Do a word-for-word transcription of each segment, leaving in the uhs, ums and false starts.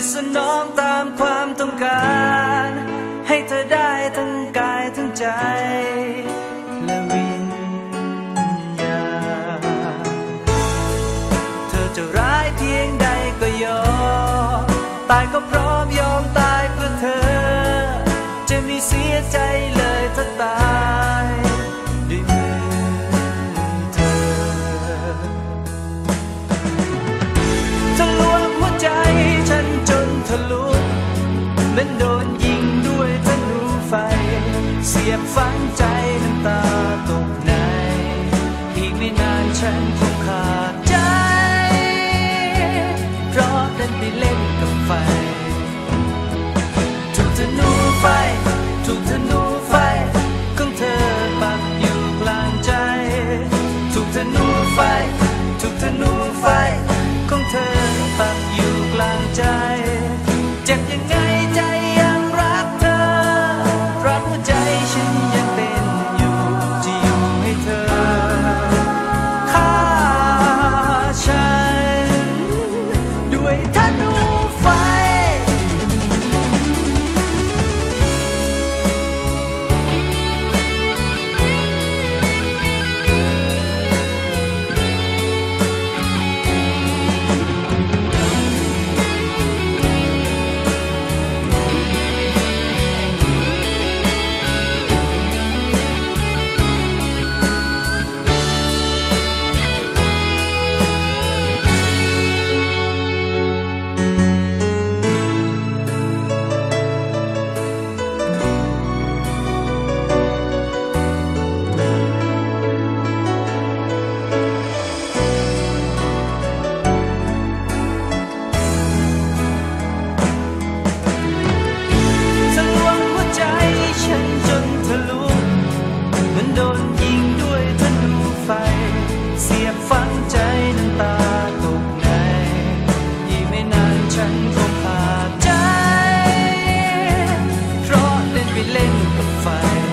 สนองตามความต้องการให้เธอได้ทั้งกายทั้งใจและวิญญาณเธอจะร้ายเพียงใดก็ยอมตายก็พร้อมยอมตายเพื่อเธอจะไม่เสียใจเลยถ้าตายด้วยมือเธอทะลวงหัวใจฉันจนทะลุเหมือนโดนยิงด้วยธนูไฟเสียบฝังใจน้ำตาตกในอีกไม่นานฉันคงขาดใจเพราะเดินไปเล่นกับไฟถูกธนูไฟถูกธนูไฟของเธอปักอยู่กลางใจถูกธนูไฟถูกธนูไฟของเธอปักอยู่กลางใจเจ็บยังไงใจยังรักเธอรักหัวใจฉันยังเป็นอยู่จะอยู่ให้เธอฆ่าฉันด้วยธนูไฟโดนยิงด้วยธนูไฟเสียบฝังใจน้ำตาตกในอีกไม่นานฉันคงขาดใจเพราะเล่นไปเล่นกับไฟ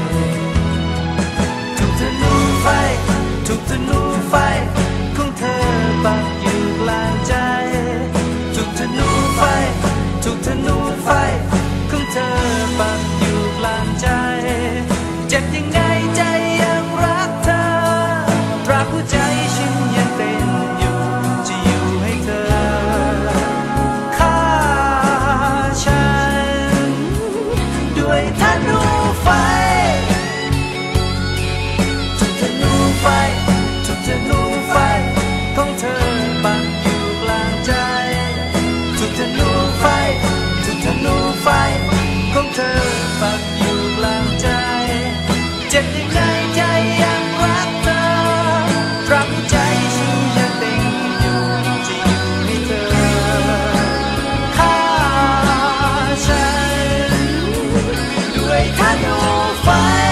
ถูกธนูไฟถูกธนูไฟของเธอปักอยู่กลางใจถูกธนูไฟถูกธนูไฟของเธอปักอยู่กลางใจเจ็บยังไงใจยังรักเธอรักหัวใจฉันยังเป็นอยู่จะอยู่ให้เธอฆ่าฉันด้วยธนูไฟถูกธนูไฟถูกธนูไฟของเธอปักอยู่กลางใจถูกธนูไฟถูกธนูไฟของเธอปักอยู่กลางใจเจ็บยังไงใจยังรักเธอรักใจฉันยังเป็นอยู่จะอยู่ให้เธอฆ่าฉันด้วยธนูไฟ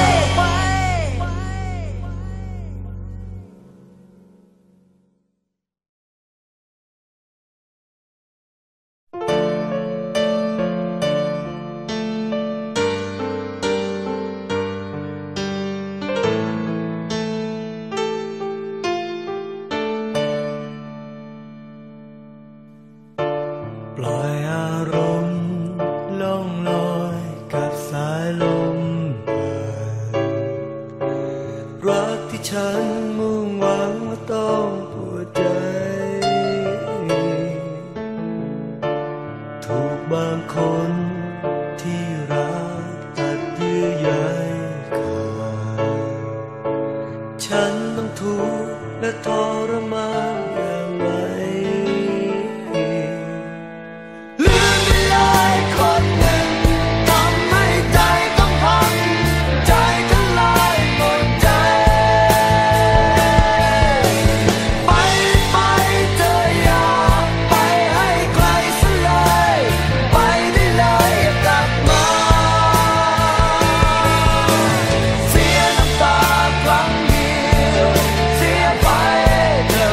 ปล่อยอารมณ์ล่องลอยกับสายลมรักที่ฉันมุ่งหวังว่าต้องปวดใจถูกบางคนที่รักตัดเยื่อใยขาดฉันต้องทุกข์และทรมานอย่างไรคนหนึ่งทำให้ใจต้องพังใจทลายหมดใจเธอ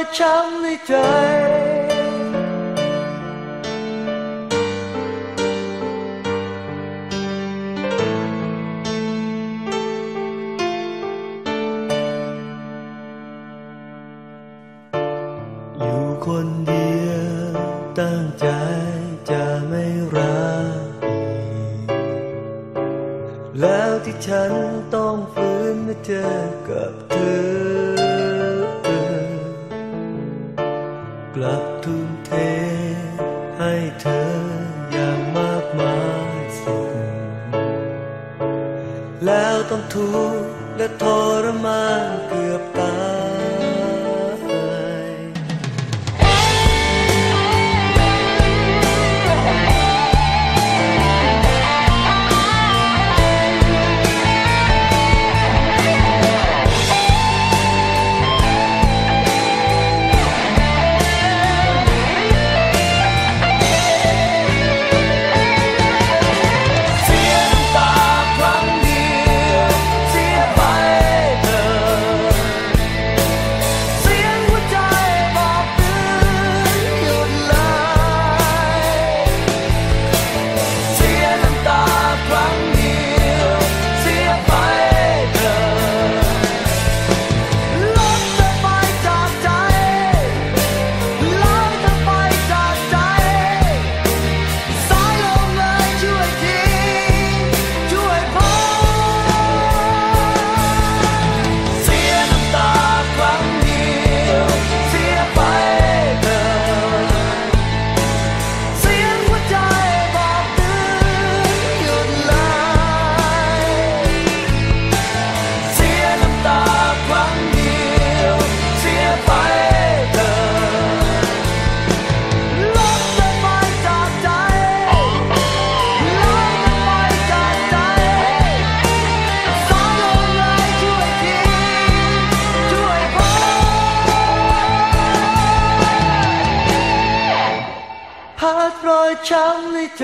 ช้ำในใจอยู่คนเดียวตั้งใจจะไม่รักอีกแล้วที่ฉันต้องฝืนมาเจอกับเธอกลับทุ่มเทให้เธออย่างมากมายสิ่งแล้วต้องทุกข์และทรมานเกือบตายพัดรอยช้ำในใจ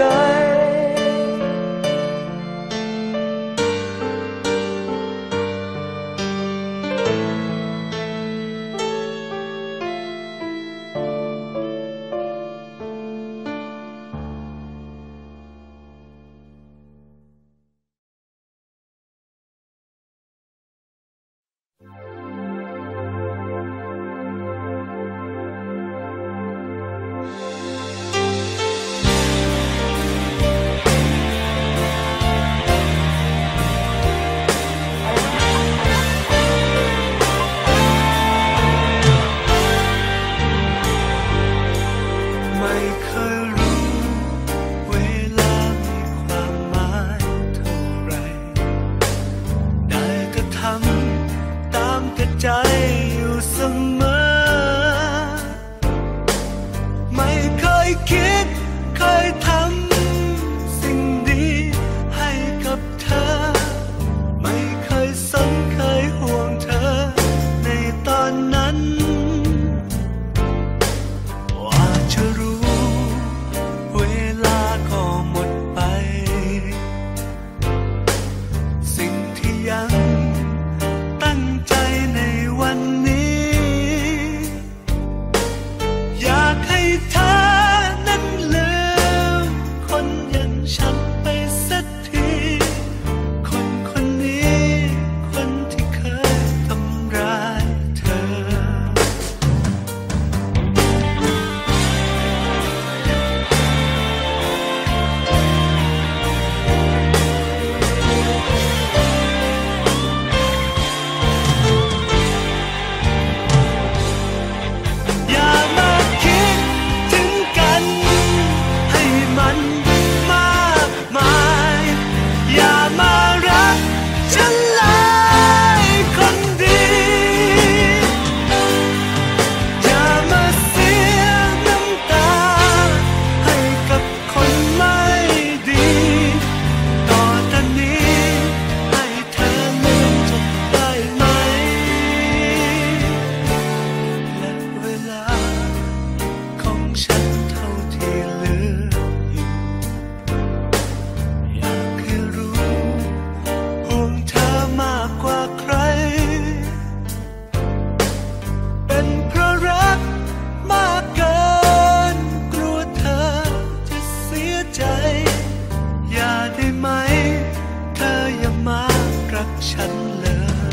ฉันเลย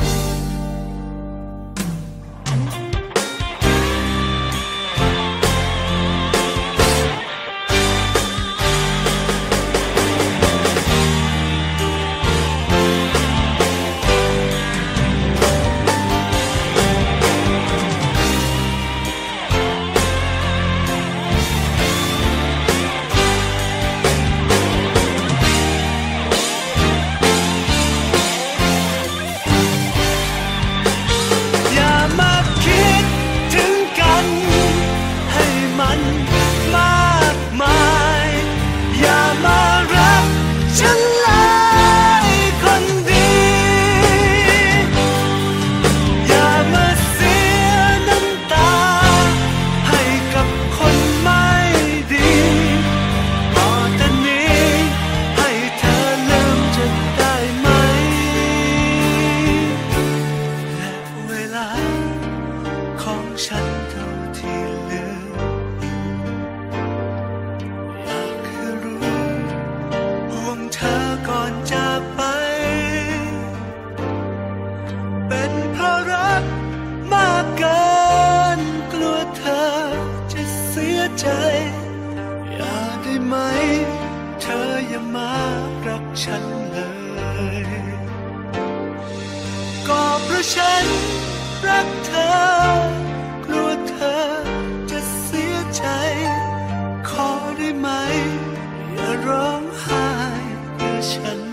ฉันรักเธอกลัวเธอจะเสียใจขอได้ไหมอย่าร้องไห้เพื่อฉัน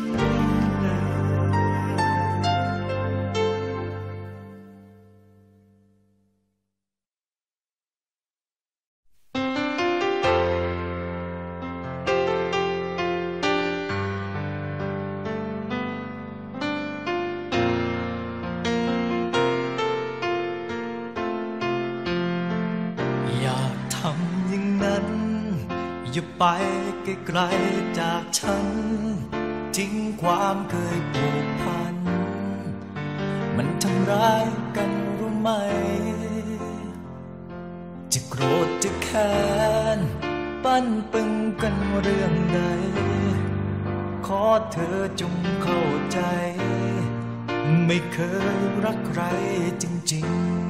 อย่าไปไกลๆจากฉันทิ้งความเคยผูกพันมันทำร้ายกันรู้ไหมจะโกรธจะแค้นปั้นปึงกันเรื่องใดขอเธอจงเข้าใจไม่เคยรักใครจริง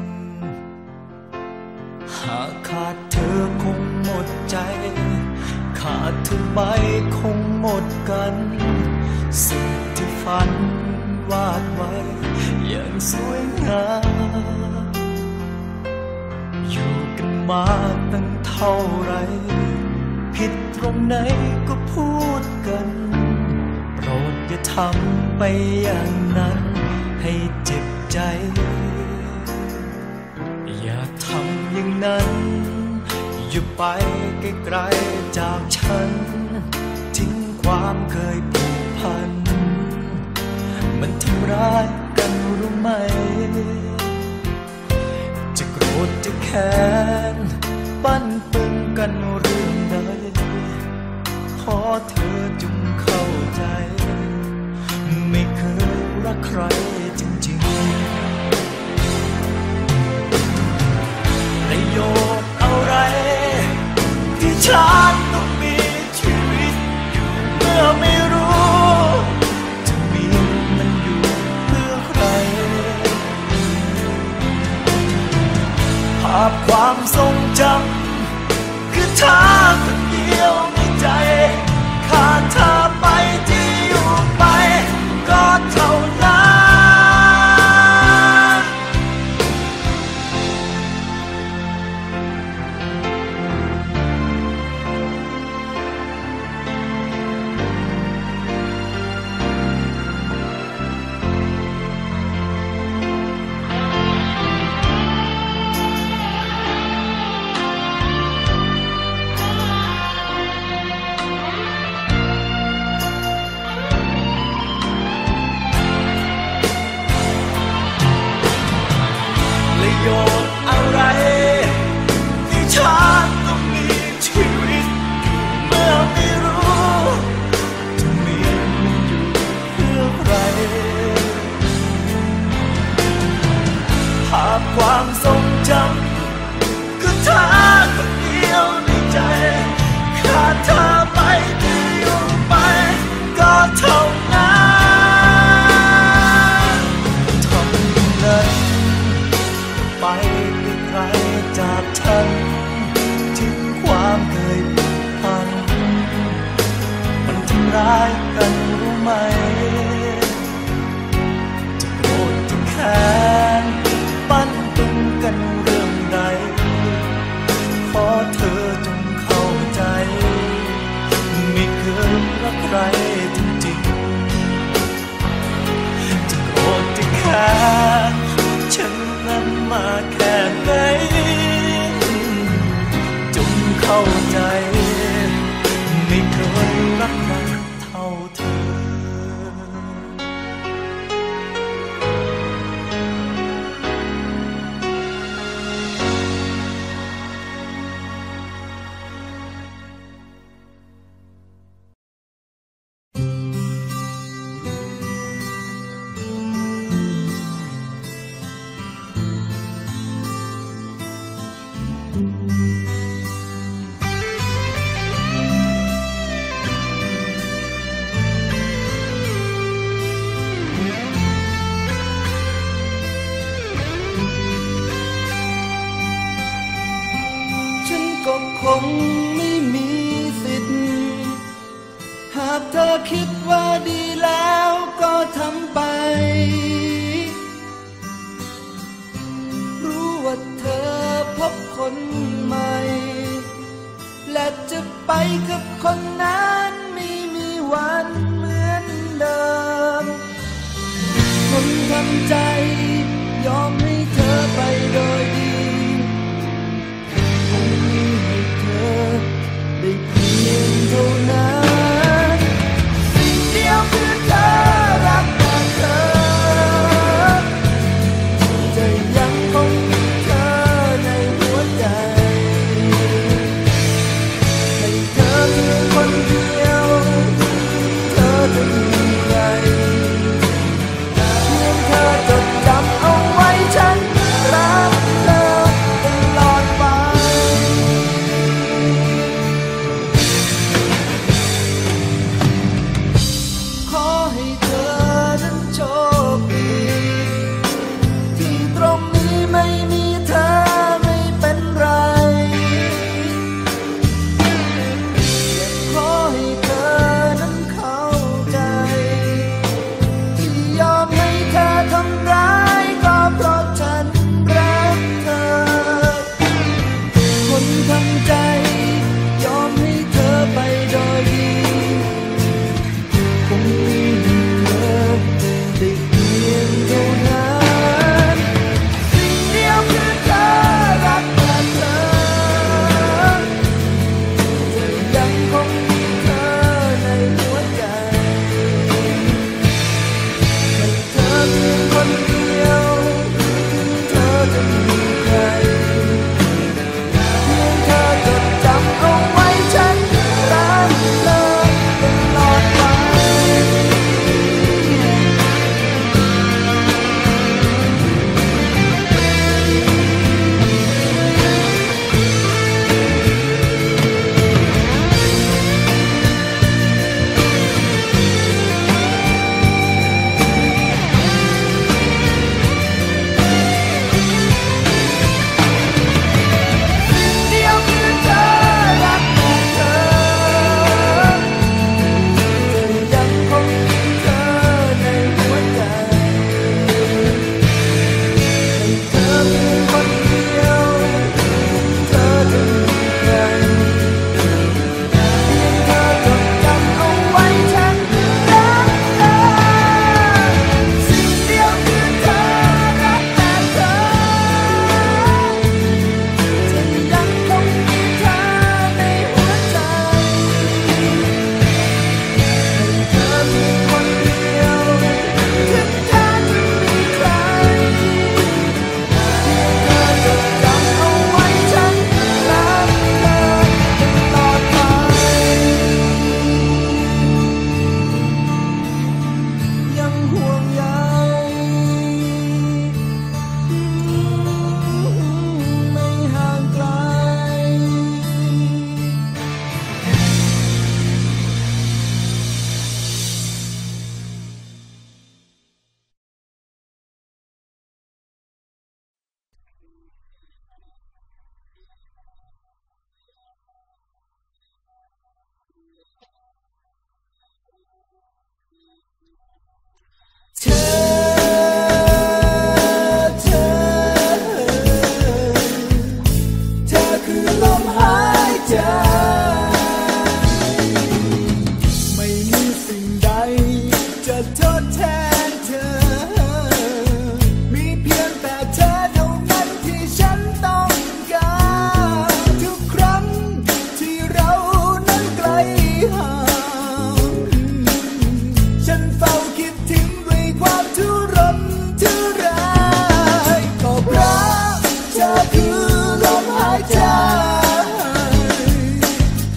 ๆหากขาดเธอคงหมดใจขาดเธอไปคงหมดกันสิ่งที่ฝันวาดไว้อย่างสวยงามอยู่กันมาตั้งเท่าไรผิดตรงไหนก็พูดกันโปรดอย่าทำไปอย่างนั้นให้เจ็บใจอย่าทำอย่างนั้นอย่าไปไกลๆจากฉันทิ้งความเคยผูกพันมันทำร้ายกันรู้ไหมจะโกรธจะแค้นปั้นปึงกันเรื่องใดขอเธอจงเข้าใจไม่เคยรักใครจริงๆประโยชน์อะไรที่ฉันต้องมีชีวิตอยู่เมื่อไม่รู้จะมีมันอยู่เพื่อใครภาพความทรงจำคือเธอคนเดียวในใจขาดเธอไปที่อยู่ไปก็เท่านั้นประโยชน์อะไรที่ฉันต้องมีชีวิตอยู่เมื่อไม่รู้จะมีมันอยู่เพื่อใครภาพความทรงจำคือเธอคนเดียวในใจขาดเธอไปที่อยู่ไปก็เท่านั้นงไม่มีสิทธิ์หากเธอคิดว่าดีแล้วก็ทำไปรู้ว่าเธอพบคนใหม่และจะไปกับคนนั้นไม่มีวันเหมือนเดิมคนทำใจยอมให้เธอไปโดยดีคงมีให้เธอได้เพียงเท่านั้นสิ่งเดียวคือเธอรักแต่เธอจะยังคงมีเธอในหัวใจให้เธอเพียงคนเดียวเธอจะมีใจเพียงเธอจดจำเอาไว้ฉันรักเธอตลอดไปขอให้เธอนั้นโชคดีที่ตรงนี้ไม่มีเธอไม่เป็นไรขอให้เธอนั้นเข้าใจที่ยอมให้เธอทำร้ายก็เพราะฉันรักเธอคนทำใจยอมให้เธอไปโดยดีคงมีเธอได้เพียงเท่านั้นสิ่งเดียวคือเธอรักแต่เธอจะยังคงมีเธอในหัวใจให้เธอเพียงคนเดียวเธอจะมีใครเพียงเธอจดจำเอาไว้ฉันรักเธอตลอดไป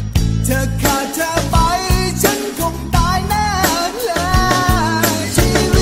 ชี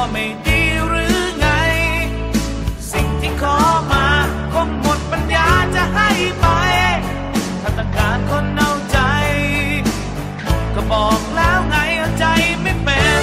ไม่ดีหรือไงสิ่งที่ขอมาคงหมดปัญญาจะให้ไปถ้าต้องการคนเอาใจก็บอกแล้วไงเอาใจไม่เป็น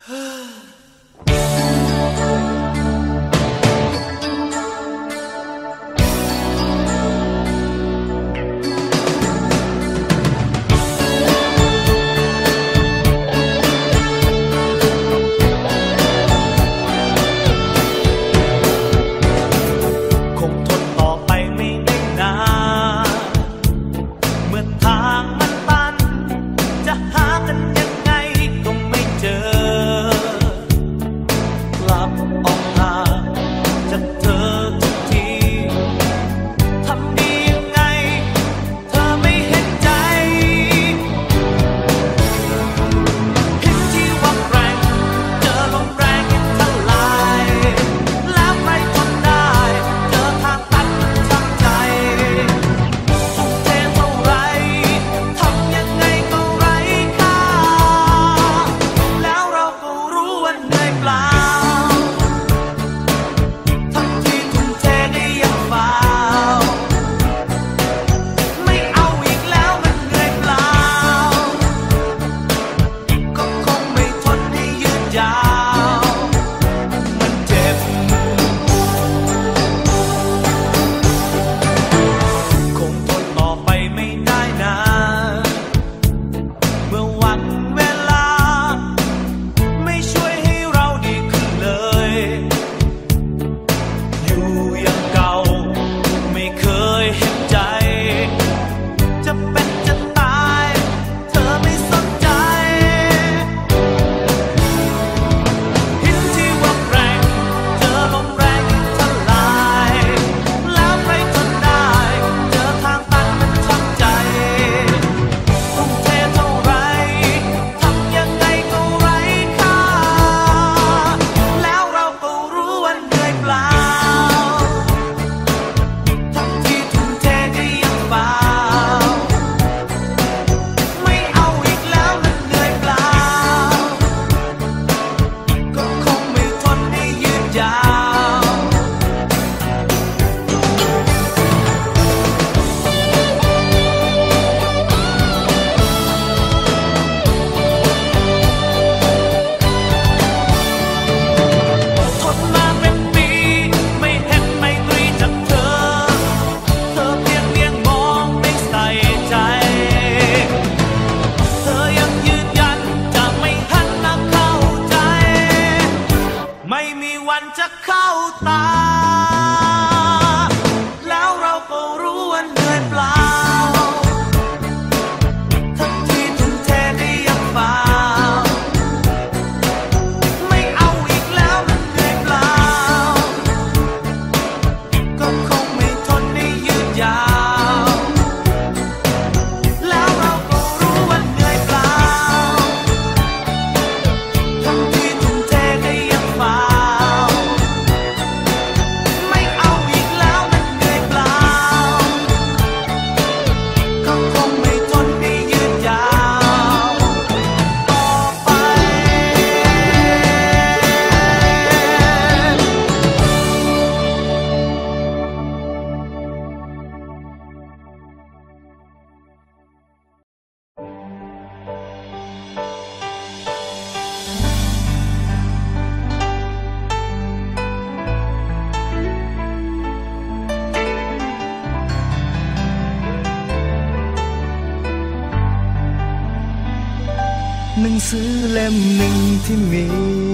หนังสือเล่มหนึ่งที่มี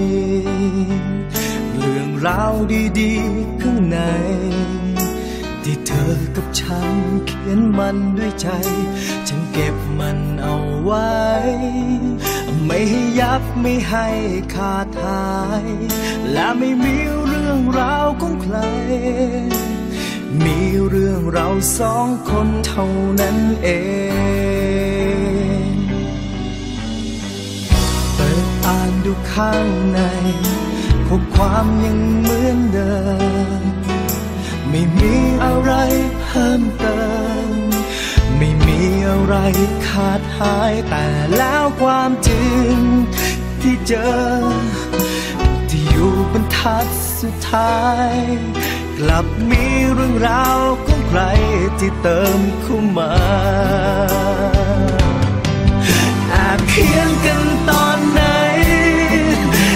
เรื่องราวดีๆข้างในที่เธอกับฉันเขียนมันด้วยใจฉันเก็บมันเอาไว้ไม่ให้ยับไม่ให้ขาดหายและไม่มีเรื่องราวของใครมีเรื่องเราสองคนเท่านั้นเองเปิดอ่านดูข้างในพบความยังเหมือนเดิมไม่มีอะไรเพิ่มเติมไม่มีอะไรขาดหายแต่แล้วความจริงที่เจอที่อยู่บรรทัดสุดท้ายกลับมีเรื่องราวของใครที่เติมเข้ามาแอบเขียนกันตอนไหน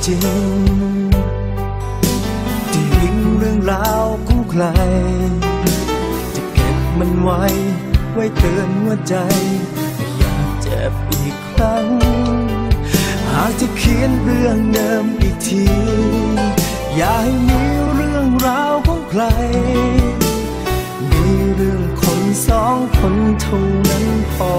ริงที่ยิ่งเรื่องราวของใครจะเก็บมันไว้ไว้เตือนหัวใจไม่อยากเจ็บอีกครั้งหากจะเขียนเรื่องเดิมอีกทีอย่าให้มีเรื่องราวของใครมีเรื่องคนสองคนเท่านั้นพอ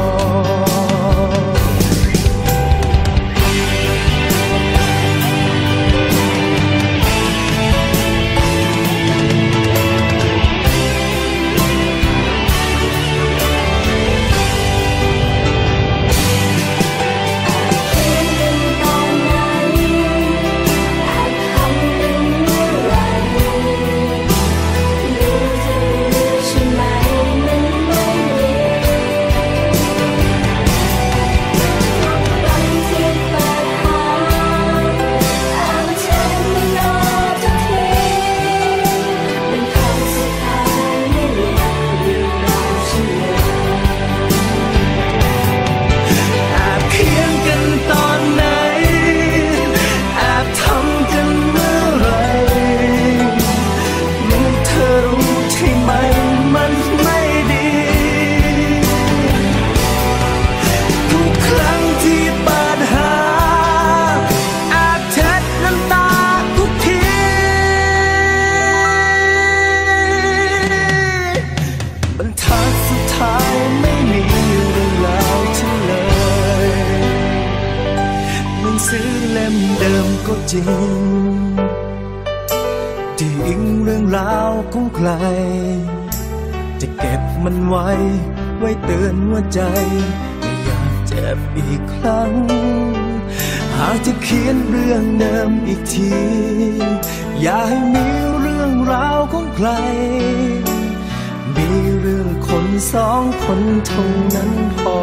จริงที่อิงเรื่องราวของใครจะเก็บมันไว้ไว้เตือนหัวใจไม่อยากเจ็บอีกครั้งหากจะเขียนเรื่องเดิมอีกทีอย่าให้มีเรื่องราวของใครมีเรื่องคนสองคนเท่านั้นพอ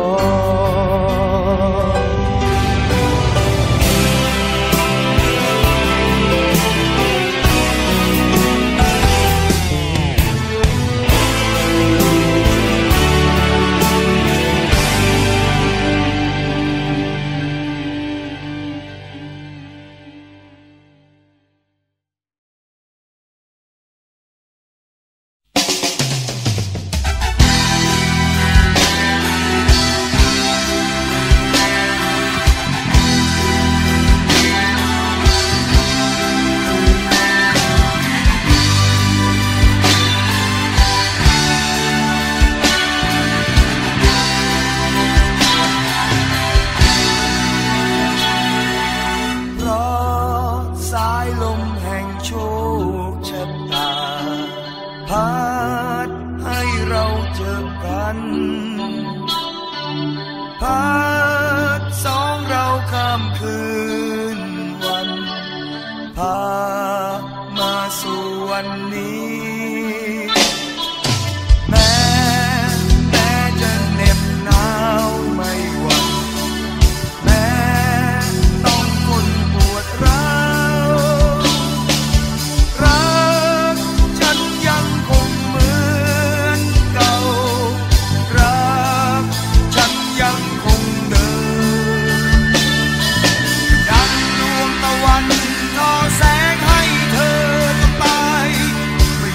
แสงให้เธอตาย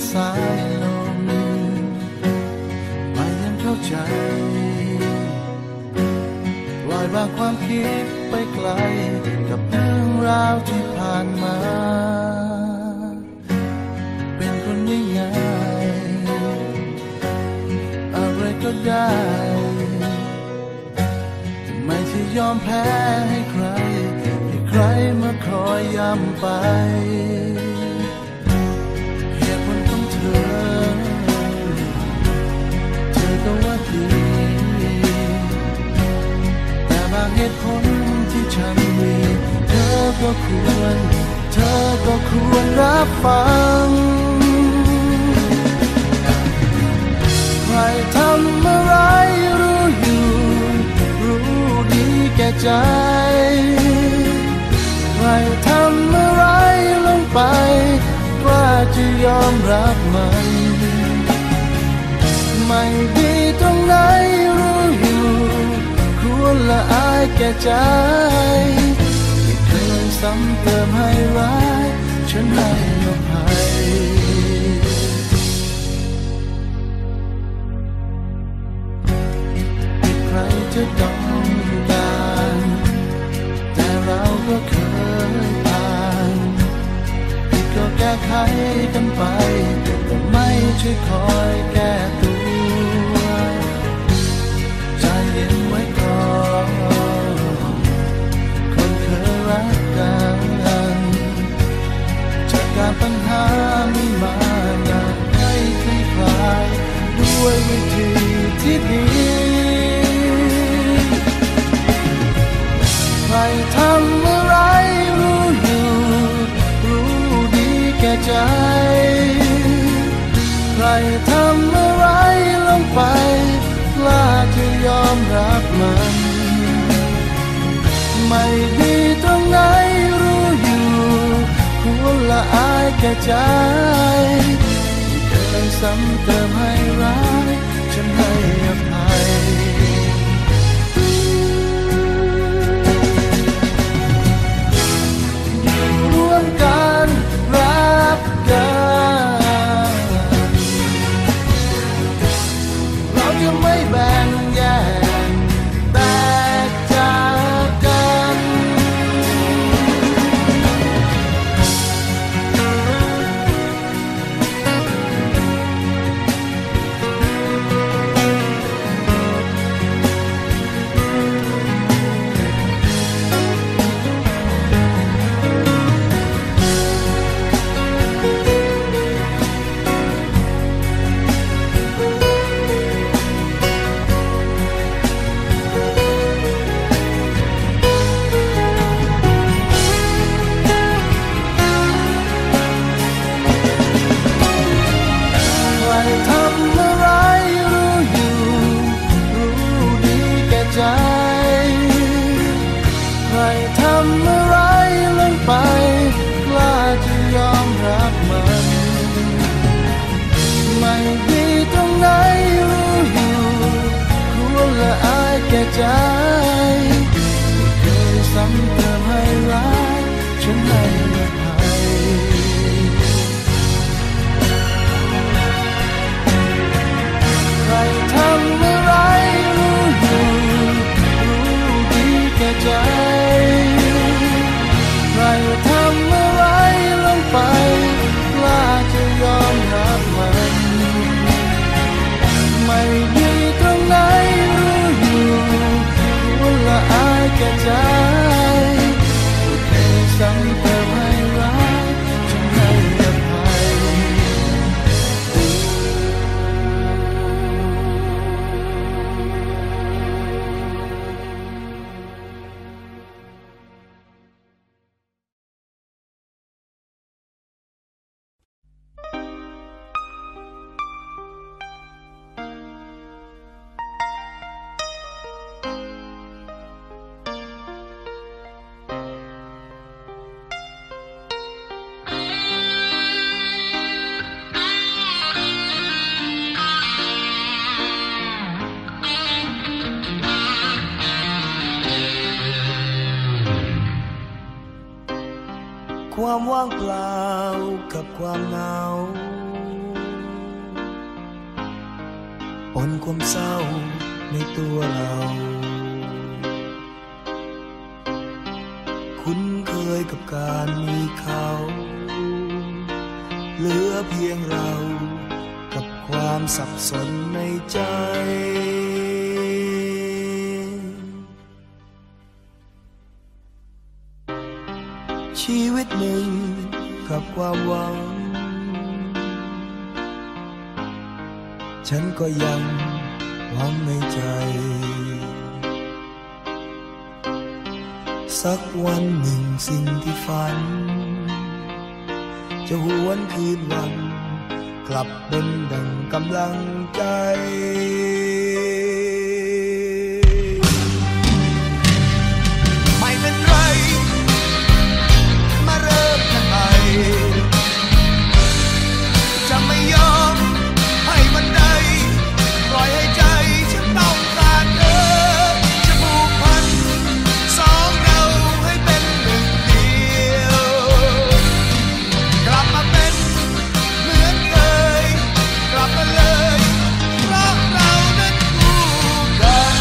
สายลมไม่ยังเข้าใจปล่อยวางความคิดไปไกลกับเรื่องราวที่ผ่านมาเป็นคนง่ายๆอะไรก็ได้แต่ไม่ใช่ยอมแพ้ให้ใครให้ใครมาคอยย้ำไปเหตุผลของเธอเธอก็ว่าดีแต่บางเหตุผลที่ฉันมีเธอก็ควรเธอก็ควรรับฟังใครทำอะไรรู้อยู่รู้ดีแก่ใจใครทำอะไรลงไปกล้าจะยอมรับมันไม่ดีตรงไหนรู้อยู่ควรละอายแก่ใจไม่เคยซ้ำเติมให้ร้ายฉันให้อภัยใครจะต้องการแต่เราก็เคยผ่านผิดก็แก้ไขกันไปแต่ไม่ใช่คอยแก้ตัวใจเย็นไว้ก่อนคนเคยรักกันจัดการปัญหามีมาอยากให้คลี่คลายด้วยวิธีที่ดีใครทำอะไรรู้อยู่รู้ดีแก่ใจใครทำอะไรลงไปกล้าจะยอมรับมันไม่ดีตรงไหนรู้อยู่ควรละอายแก่ใจไม่เคยซ้ำเติมให้ร้ายฉันให้อภัยร่วมกันรักกันเราจะไม่แบ่งแยกแตกจากกันแก่ใจไม่เคยซ้ำเติมให้ร้ายฉันให้อภัยใครทำอะไรรู้อยู่รู้ดีแก่ใจใครทำอะไรลงไปกล้าจะยอมรับมันไม่ดีตรงไหนละอายแก่ใจไม่เคยซ้ำเติมให้ร้ายฉันให้อภัยความว่างเปล่ากับความเหงานความเศร้าในตัวเราคุ้นเคยกับการมีเขาเหลือเพียงเรากับความสับสนในใจชีวิตหนึ่งกับความหวังฉันก็ยังหวังในใจสักวันหนึ่งสิ่งที่ฝันจะหวนคืนวันกลับเป็นดังกำลังใจไม่เป็นไรมาเริ่มกันใหม่จะไม่ยอมให้วันใดปล่อยให้ใจฉันต้องการเธอจะผูกพันสองเราให้เป็นหนึ่งเดียวกลับมาเป็นเหมือนเคยกลับมาเลยเพราะเรานั้นคู่กัน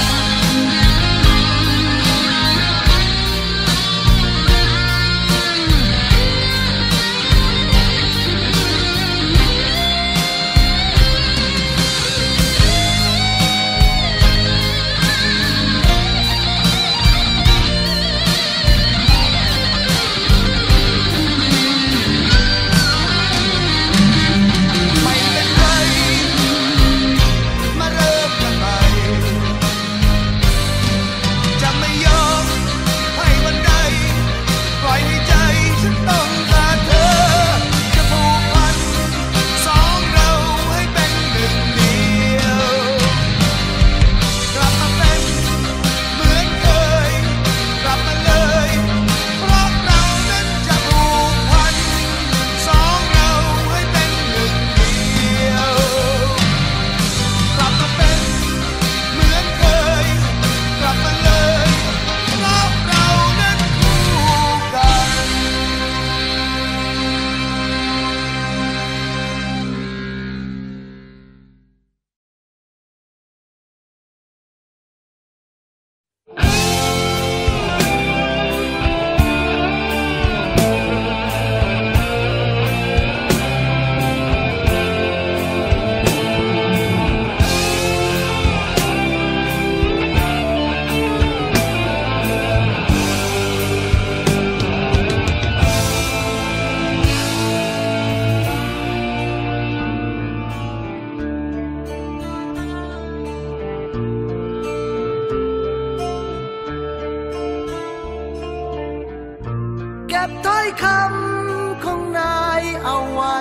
เก็บถ้อยคำของนายเอาไว้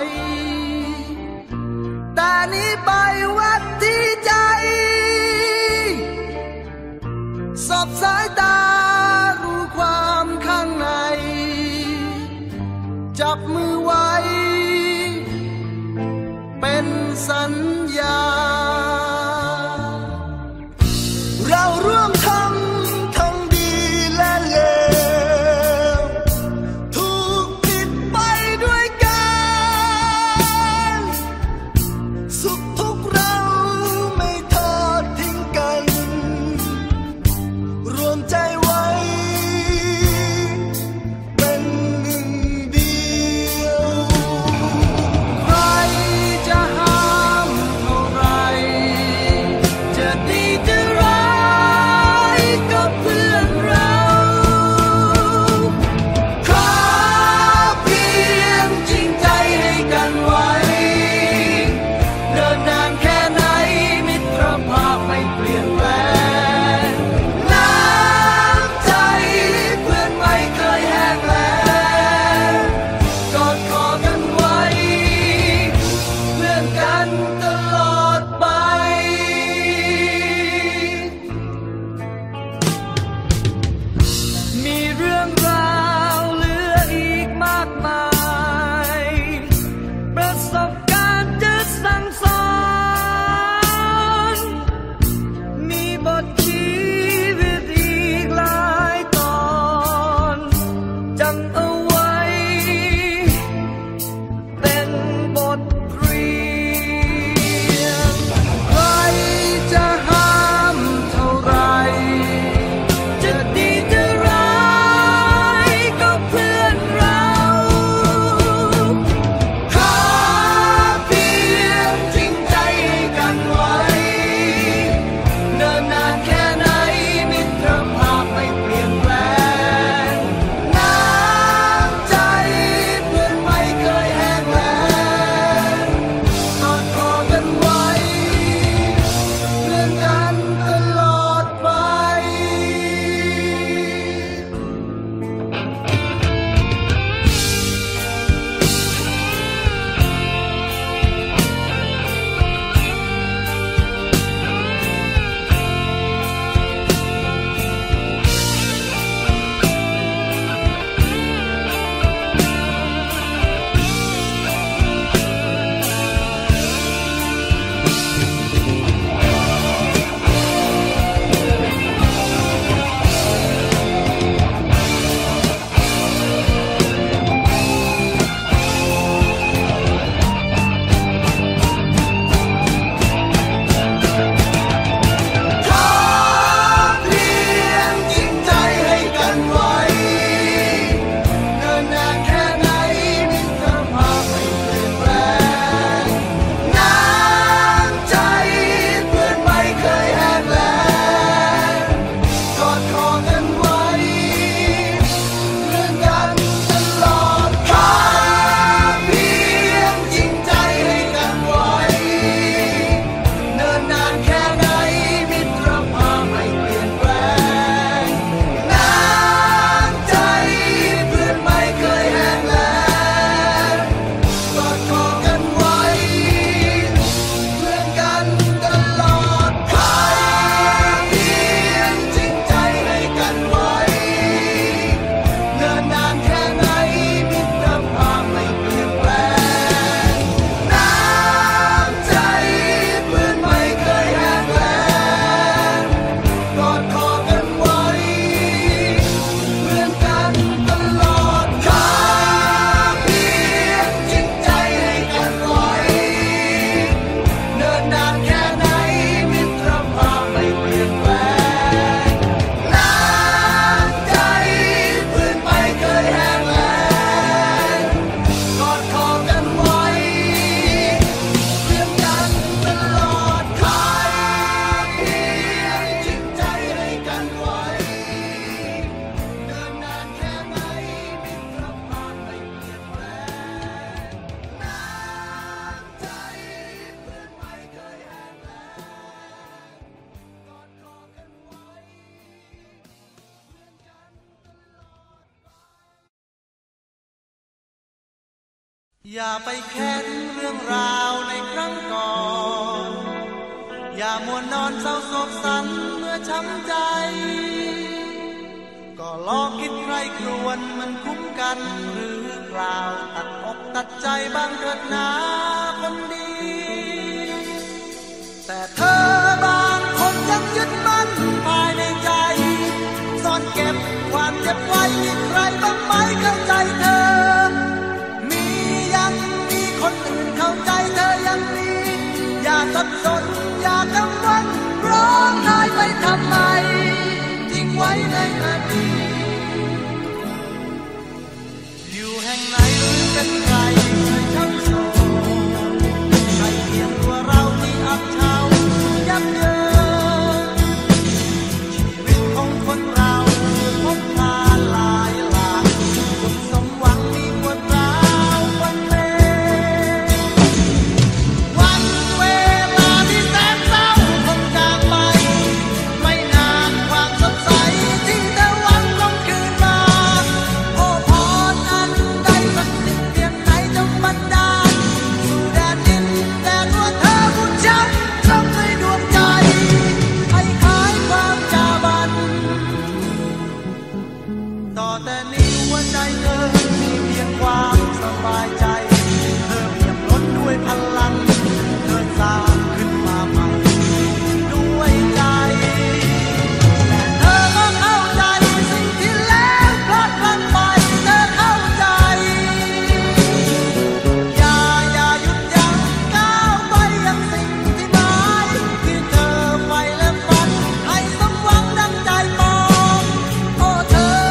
แต่นี้ไปวัดที่ใจสบสายตารู้ความข้างในจับมือไว้เป็นสัญญาเราร่วมทำทั้งดีและเลวถูกผิดไปด้วยกันสุขทุกข์เราอย่าไปแค้นเรื่องราวในครั้งก่อนอย่ามัวนอนเศร้าโศกสันเมื่อช้ำใจก็ลองคิดใครครวนมันคุ้มกันหรือเปล่าตัดอกตัดใจบ้างเถิดนาคนดีแต่เธอบางคนยังยึดมั่นภายในใจซ่อนเก็บความเจ็บไว้มีใครบ้างไหมเข้าใจเธอมียังมีคนอื่นเข้าใจเธอยังมีอย่าสับสนอย่ากังวลร้องไห้ไปทำไมทิ้งไว้ในอดีตอยู่แห่งไหนหรือเป็นใครเคยช้ำโศกใครเพียงตัวเราที่อับเฉายับเยินชีวิตของคนเราพบพาลายหลากจงสมหวังมีปวดร้าววันเววันเวลาที่แสนเศร้าคงจากไปไม่นานความสดใสที่เธอหวังคงคืนมาโอ้พรอันใดสักสิ่งเพียงไหนจงบันดาลสู่แดนดินแดนตัวเธอผู้ช้ำช้ำในดวงใจให้ขายความจาบันต่อแต่นี้หัวใจเธอมีเพียงความสบายใจเธอเปี่ยมล้นด้วยพลังเธอสร้างขึ้นมาใหม่ด้วยใจแต่เธอก็เข้าใจสิ่งที่แล้วพลาดพลั้งไปเธอเข้าใจอย่าอย่าหยุดยั้งก้าวไปยังสิ่งที่หมายที่เธอไปและฝันให้สมหวังดังใจปองโอ้เธอ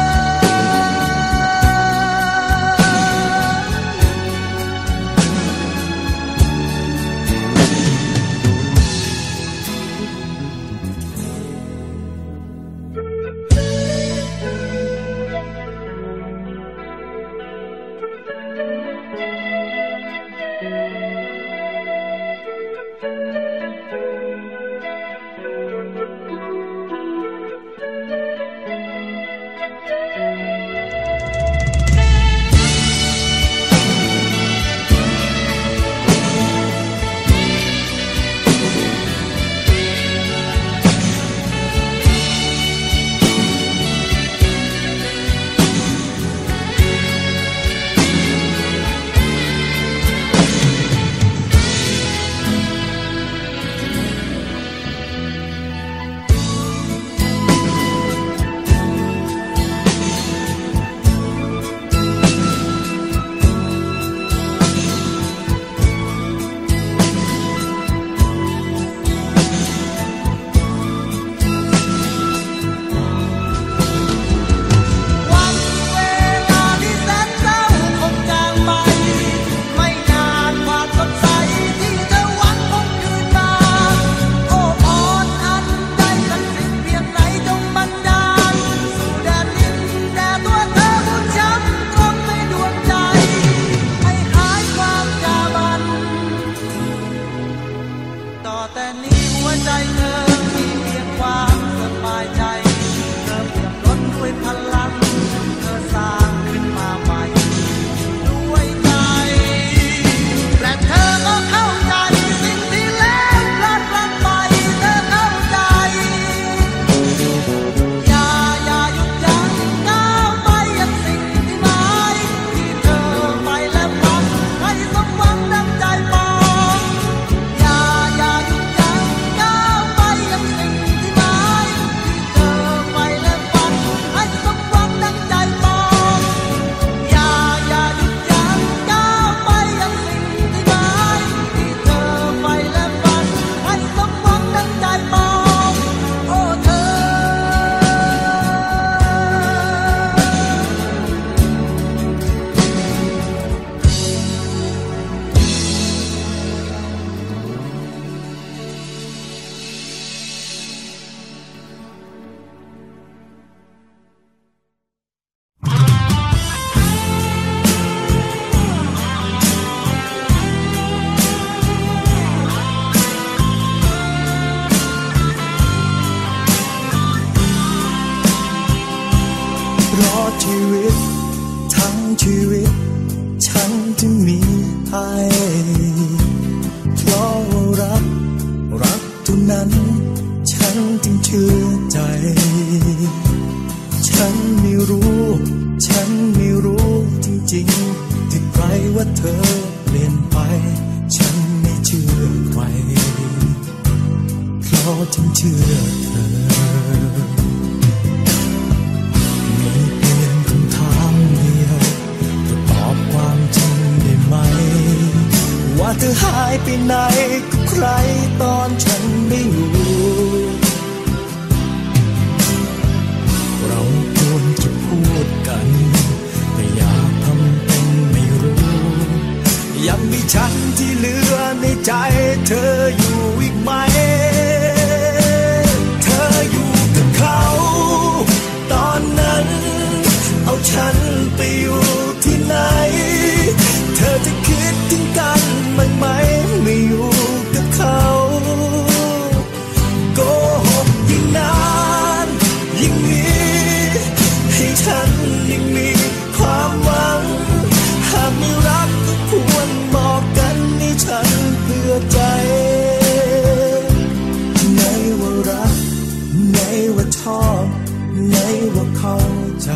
วันเวลาที่แสนเศร้าคงจางไปไม่นานความสดใสที่เธอหวังคงคืนมาโอ้พรอันใดสักสิ่งเพียงไหนจงบันดาลสู่แดนดินแดนตัวเธอผู้ช้ำตรงในดวงใจให้หายความจาบันต่อแต่นี้หัวใจเธอมีเพียงความสบายใจเธอเปี่ยมล้นด้วยพลังเธอสร้างขึ้นมาใหม่ด้วยใจและเธอก็เข้าใจสิ่งที่แล้วพลาดพลั้งไปเธอเข้าใจอย่าอย่าหยุดยั้งก้าวไปยังสิ่งที่หมายที่เธอไปและฝันให้สมหวังดังใจปองอย่าอย่าหยุดยั้งก้าวไปยังสิ่งที่หมายที่เธอไปและฝันให้สมหวังดังใจปองอย่าอย่าหยุดยั้งก้าวไปยังสิ่งที่หมายที่เธอไปและฝันให้สมหวังดังใจปองโอ้เธอเพราะชีวิตทั้งชีวิตฉันจึงมีให้เพราะรักรักเท่านั้นฉันจึงเชื่อใจฉันไม่รู้ฉันไม่รู้จริงๆที่ใครว่าเธอเปลี่ยนไปฉันไม่เชื่อใครเพราะฉันเชื่อเธอมีเพียงคำถามเดียวจะตอบความจริงได้ไหมว่าเธอหายไปไหนกับใครตอนฉันไม่อยู่เราควรจะพูดกันแต่อย่าทำเป็นไม่รู้ยังมีฉันที่เหลือในใจเธออยู่อีกไหมเธออยู่กับเขาตอนนั้นเอาฉันไปอยู่ที่ไหนเธอจะคิดถึงกันบ้างไหมไม่อยู่กับเขาโกหกยิ่งนานยิ่งมีให้ฉันยิ่งมีความหวังหากไม่รักก็ควรบอกกันให้ฉันเพื่อใจไหนว่ารักไหนว่าชอบไหนว่าเข้าใจ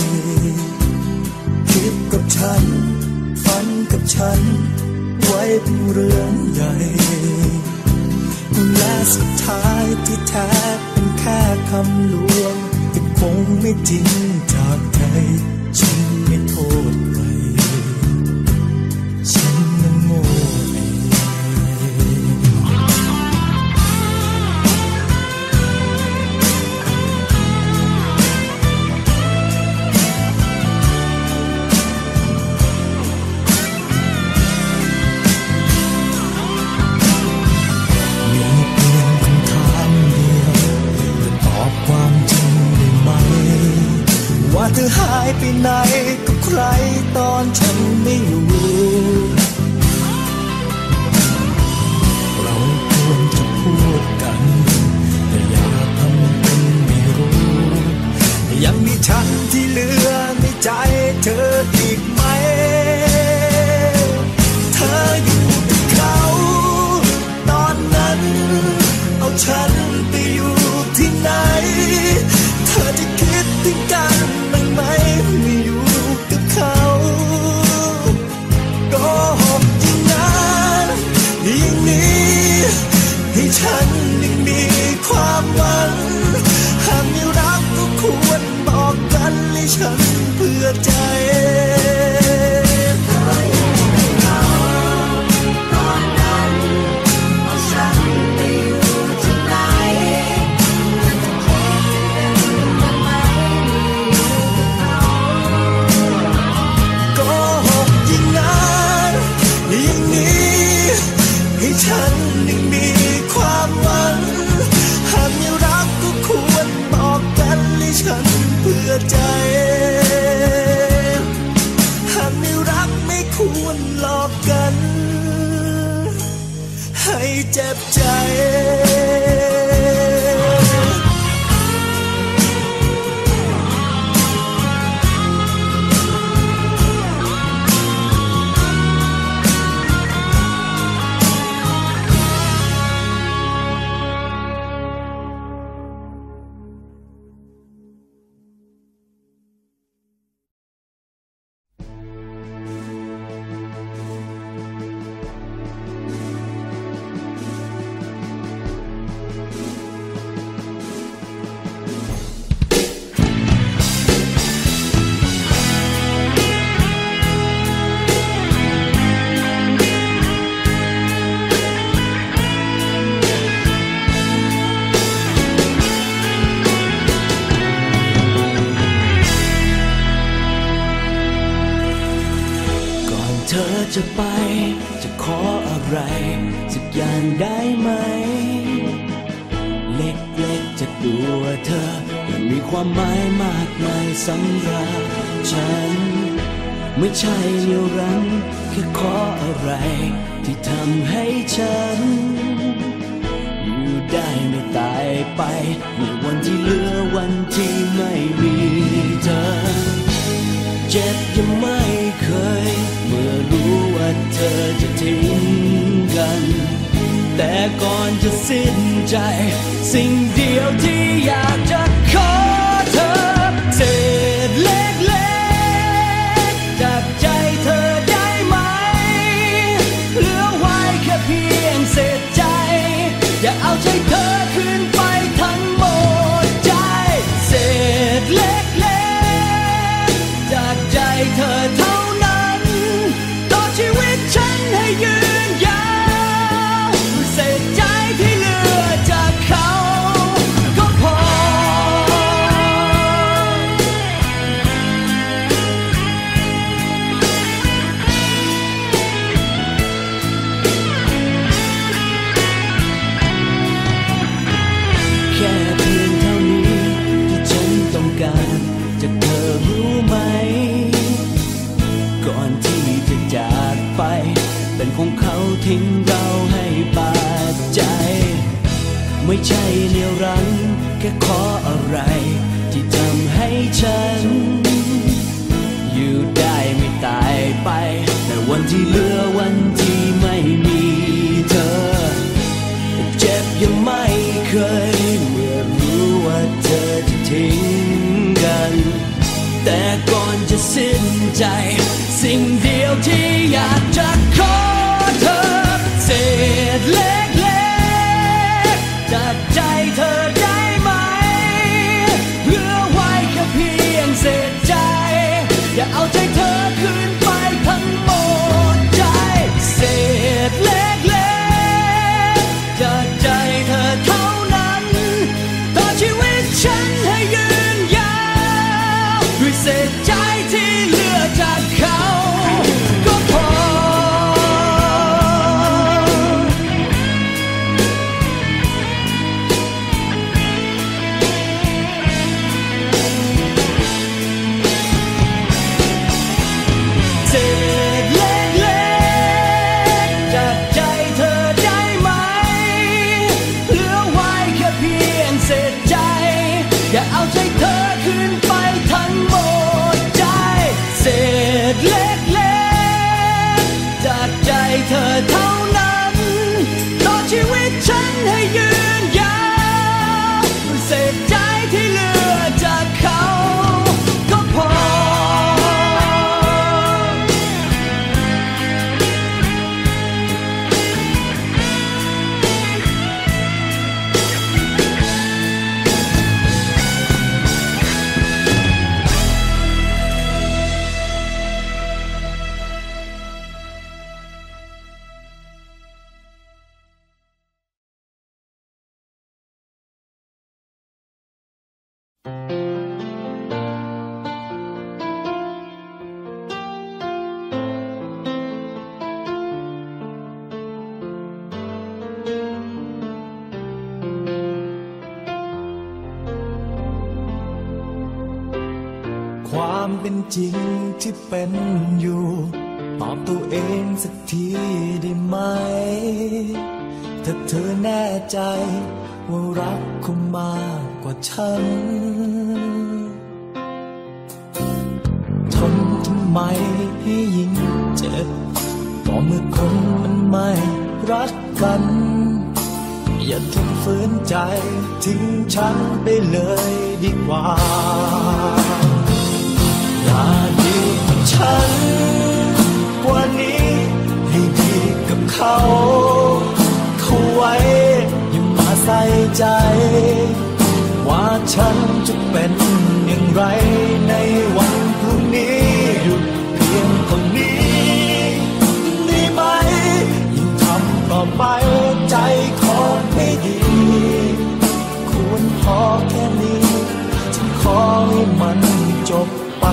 คิดกับฉันฝันกับฉันไว้เป็นเรื่องใหญ่และสุดท้ายที่แท้เป็นแค่คำลวงที่คงไม่จริงจากใจฉันไม่โทษใครฉันนั้นโง่เองว่าเธอหายไปไหนกับใครตอนฉันไม่อยู่เราควรจะพูดกันแต่อย่าทำเป็นไม่รู้ยังมีฉันที่เหลือในใจเธออีกไหมเธออยู่กับเขาตอนนั้นเอาฉันไปอยู่ที่ไหนเธอจะคิดถึงกันบ้างไหมไม่อยู่กับเขาโกหกยิ่งนานยิ่งนี้ให้ฉันยิ่งมีความหวังหากไม่รักก็ควรบอกกันให้ฉันเพื่อใจฉันยังมีความหวังหากไม่รักก็ควรบอกกันให้ฉันเพื่อใจหากไม่รักไม่ควรหลอกกันให้เจ็บใจจะไปจะขออะไรสักอย่างได้ไหมเล็กๆจากตัวเธอมันมีความหมายมากมายสำหรับฉันไม่ใช่เลี้ยวรั้งแค่ขออะไรที่ทำให้ฉันอยู่ได้ไม่ตายไปในวันที่เหลือวันที่ไม่มีเธอเจ็บยังไม่เคยเมื่อจะสิ้นใจสิ่งเดียวที่อยากจะขอเธอเศษเล็กๆจากใจเธอได้ไหมเหลือไว้แค่เพียงเศษใจอย่าเอาใจเธอคืนไปทั้งหมดใจเศษเล็กๆจากใจเธอเท่านั้นต่อชีวิตฉันให้ยืนยาวเศษใจที่เหลือจากเขาก็พอแค่เพียงเท่านี้ที่ฉันต้องการจากเธอรู้ไหมก่อนที่จะจากไปเป็นของเขาทิ้งเราให้บาดใจไม่ใช่เลี้ยวรั้งแค่ขออะไรที่ทำให้ฉันอยู่ได้ไม่ตายไปแต่วันที่เหลือวันที่ไม่มีเธอเจ็บยังไม่เคยเมื่อรู้ว่าเธอจะทิ้งกันแต่ก่อนจะสิ้นใจสิ่งเดียวที่อยากจะขอเธอเศษเล็กๆจากใจเธอได้ไหมเหลือไว้แค่เพียงเศษใจอย่าเอาใจเธอคืนไปทั้งหมดใจเศษเล็กๆจากใจเธอเท่านั้นต่อชีวิตฉันให้ยืนยาวด้วยเศษใจที่เหลือจากเขาก็พอเศษเล็กๆจากใจเธอได้ไหมเหลือไว้แค่เพียงเศษใจอย่าเอาใจเธอคืนไปทั้งหมดใจเศษเล็กๆจากใจเธอเท่านั้นต่อชีวิตฉันให้ยืนยาวเศษใจที่เหลือจากเขาก็พอความเป็นจริงที่เป็นอยู่ตอบตัวเองสักทีได้ไหมถ้าเธอแน่ใจว่ารักคุณมากกว่าฉันทนทำไมให้ยิ่งเจ็บก็เมื่อคนมันไม่รักกันอย่าทนฝืนใจทิ้งฉันไปเลยดีกว่าอย่าดีกับฉันกว่านี้ให้ดีกับเขาเขาไว้อย่ามาใส่ใจว่าฉันจะเป็นอย่างไรในวันพรุ่งนี้หยุดเพียงเท่านี้ได้ไหมยิ่งทำต่อไปใจขอไม่ดีควรพอแค่นี้จะขอให้มันจบไป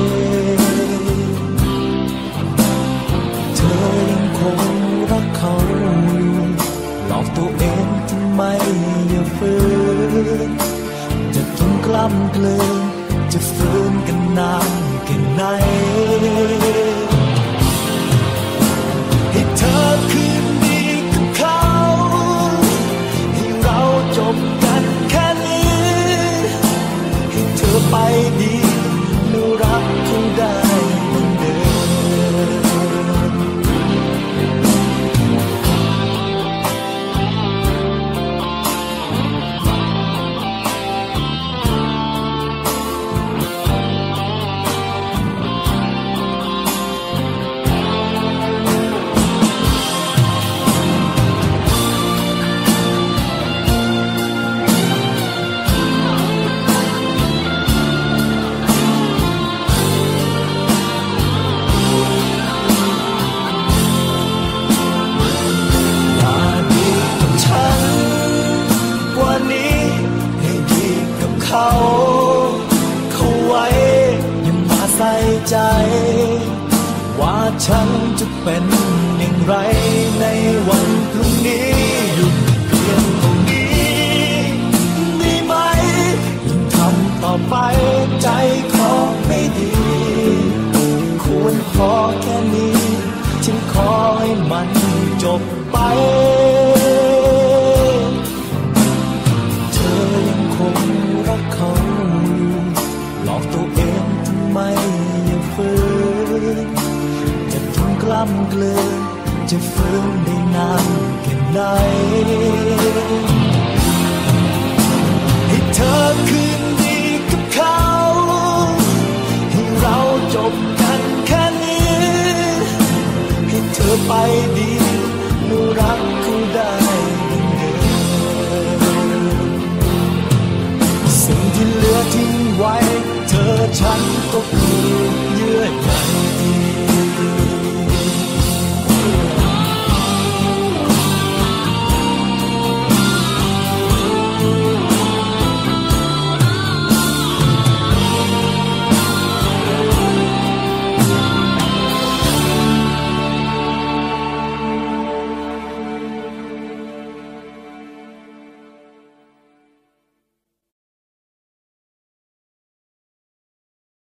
เธอยังคงรักเขาอยู่หลอกตัวเองทำไมอย่าฝืนจะทนกล้ำเกลือจะฝืนกันนานแค่ไหนให้เธอคืนดีกับเขาให้เราจบกันแค่นี้ให้เธอไปดีรักคงได้เหมือนเดิมใจว่าฉันจะเป็นอย่างไรในวันพรุ่งนี้หยุดเพียงตรงนี้ได้ไหมยิ่งทำต่อไปใจขอไม่ดีควรพอแค่นี้ฉันขอให้มันจบไปเธอยังคงรักเขาหลอกตัวเองทำไมยังฝืนจะทนกล้ำเกลือจะฝืนได้นานแค่ไหนให้เธอคืนดีกับเขาให้เราจบกันแค่นี้ให้เธอไปดีแล้วรักเขาได้สิ่งที่เหลือทิ้งไว้เธอฉันก็คือ